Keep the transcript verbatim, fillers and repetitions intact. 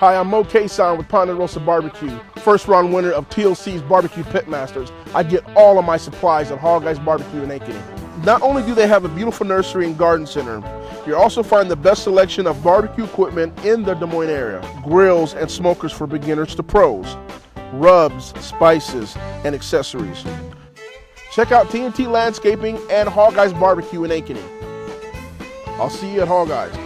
Hi, I'm Moe Cason with Ponderosa Barbecue, first round winner of T L C's Barbecue Pitmasters. I get all of my supplies at Hog Guys Barbecue in Ankeny. Not only do they have a beautiful nursery and garden center, you'll also find the best selection of barbecue equipment in the Des Moines area. Grills and smokers for beginners to pros, rubs, spices, and accessories. Check out T N T Landscaping and Hog Guys Barbecue in Ankeny. I'll see you at Hog Guys.